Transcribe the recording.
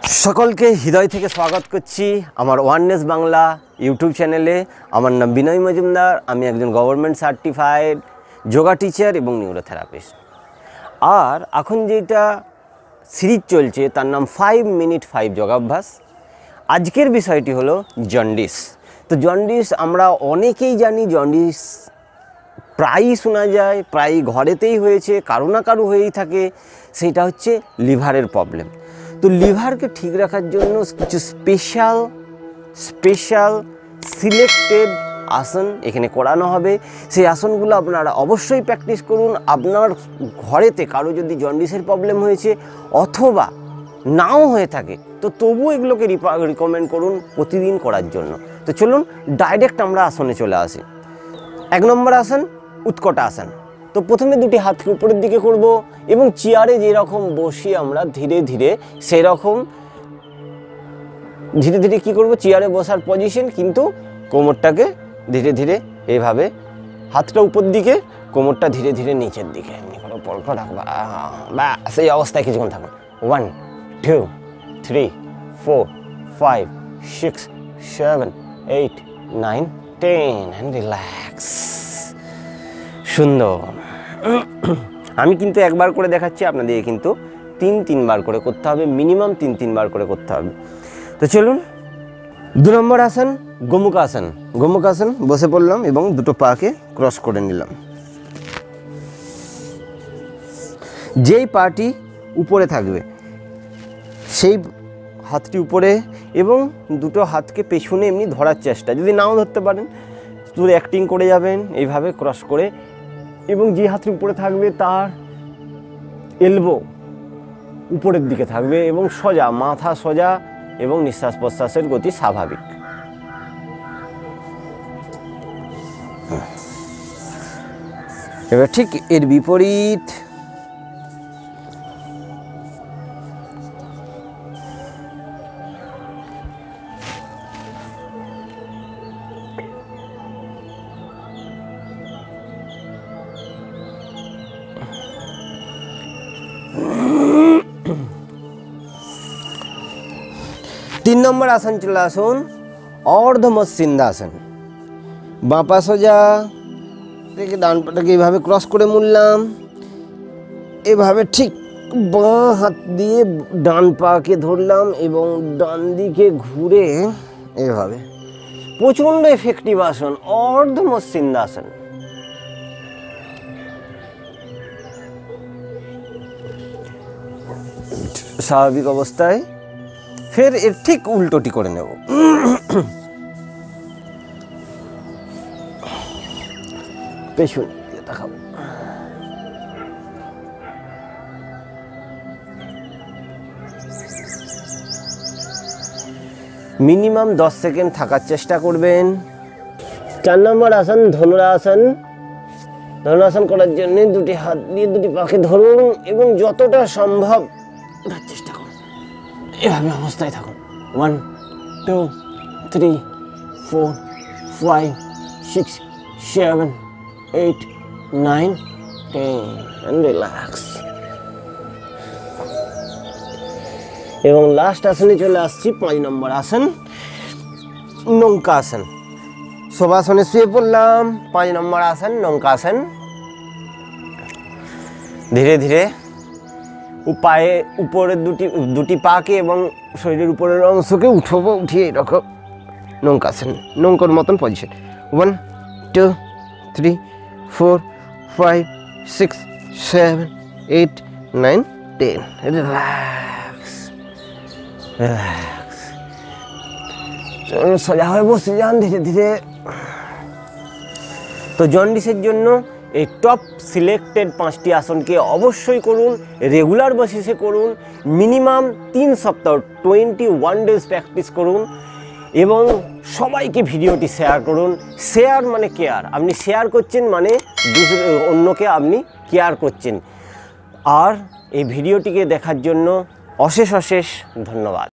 সকলকে হৃদয় থেকে স্বাগত করছি আমার ওয়াননেস বাংলা ইউটিউব চ্যানেলে। আমার নাম বিনয় মজুমদার, আমি একজন গভর্নমেন্ট সার্টিফাইড যোগা টিচার এবং নিউরোথেরাপিস্ট। আর এখন যেটা সিরিজ চলছে তার নাম 5 মিনিট 5 যোগাভ্যাস। আজকের বিষয়টি হলো জন্ডিস। তো জন্ডিস আমরা অনেকেই জানি, জন্ডিস প্রায়ই শোনা যায়, প্রায় ঘরেতেই হয়েছে, কারো না কারো হয়েই থাকে। সেইটা হচ্ছে লিভারের প্রবলেম। তো লিভারকে ঠিক রাখার জন্য কিছু স্পেশাল সিলেক্টেড আসন এখানে করানো হবে। সেই আসনগুলো আপনারা অবশ্যই প্র্যাকটিস করুন। আপনার ঘরেতে কারো যদি জন্ডিসের প্রবলেম হয়েছে অথবা নাও হয়ে থাকে তো তবু এগুলোকে রিকমেন্ড করুন প্রতিদিন করার জন্য। তো চলুন ডাইরেক্ট আমরা আসনে চলে আসি। 1 নম্বর আসন উৎকট আসন। তো প্রথমে দুটি হাতকে উপরের দিকে করব এবং চেয়ারে যেরকম বসি আমরা ধীরে ধীরে সেরকম ধীরে ধীরে কী করব, চেয়ারে বসার পজিশন, কিন্তু কোমরটাকে ধীরে ধীরে এইভাবে হাতটা উপর দিকে, কোমরটা ধীরে ধীরে নিচের দিকে এমনি করে পলক রাখবা বা সেই অবস্থায় কিছুক্ষণ থাকুন। 1 2 3 4 5 6 7 8 9 10 and relax। সুন্দর। আমি কিন্তু একবার করে দেখাচ্ছি, আপনাদের কিন্তু 3 বার করে করতে হবে, মিনিমাম 3 বার করে করতে হবে। তো চলুন 2 নম্বর আসন গোমুখাসন। গোমুখাসন বসে পড়লাম এবং দুটো পাকে ক্রস করে নিলাম। যেই পাটি উপরে থাকবে সেই হাতটি উপরে এবং দুটো হাতকে পেছনে এমনি ধরার চেষ্টা, যদি নাও ধরতে পারেন শুধু অ্যাক্টিং করে যাবেন এইভাবে ক্রস করে, এবং যে হাতটি উপরে থাকবে তার এলবো উপরের দিকে থাকবে এবং সোজা, মাথা সোজা এবং নিঃশ্বাস প্রশ্বাসের গতি স্বাভাবিক। এবার ঠিক এর বিপরীত তিন নম্বর আসন চলে আসুন অর্ধমৎস্যিন্দাসন। বাঁ পা সোজা থেকে ডান পাটাকে এইভাবে ক্রস করে মুড়লাম, এভাবে ঠিক বাঁ হাত দিয়ে ডান পাকে ধরলাম এবং ডান দিকে ঘুরে এভাবে। প্রচণ্ড এফেক্টিভ আসন অর্ধমৎস্যিন্দাসন। স্বাভাবিক অবস্থায় ফের এর ঠিক উল্টোটি করে নেব। পেছন দেখাবো। মিনিমাম 10 সেকেন্ড থাকার চেষ্টা করবেন। 4 নম্বর আসন ধনুরাসন। ধনুরাসন করার জন্য দুটি হাত দিয়ে দুটি পাকে ধরুন এবং যতটা সম্ভব চেষ্টা করুন এভাবে অবস্থায় থাকুন। 1 2 3 4 5 6 7 8 9 10 and relax। এবং লাস্ট আসনে চলে আসছি 5 নম্বর আসন নৌকাসন। শবাসনে শুয়ে পড়লাম। 5 নম্বর আসন নৌকাসন। ধীরে ধীরে উপায়ে উপরের দুটি পাকে এবং শরীরের উপরের অংশকে উঠবো, উঠিয়ে এরকম নৌকাসন, নৌকার মতন পজিশন। 1 2 3 4 5 6 7 8 9 10 relax relax. সোজা হয়ে বসে যান ধীরে ধীরে। তো জন্ডিসের জন্য এই টপ সিলেক্টেড 5টি আসনকে অবশ্যই করুন, রেগুলার বেসিসে করুন, মিনিমাম 3 সপ্তাহ 21 ডেজ প্র্যাকটিস করুন এবং সবাইকে ভিডিওটি শেয়ার করুন। শেয়ার মানে কেয়ার, আপনি শেয়ার করছেন মানে অন্যকে আপনি কেয়ার করছেন। আর এই ভিডিওটিকে দেখার জন্য অশেষ অশেষ ধন্যবাদ।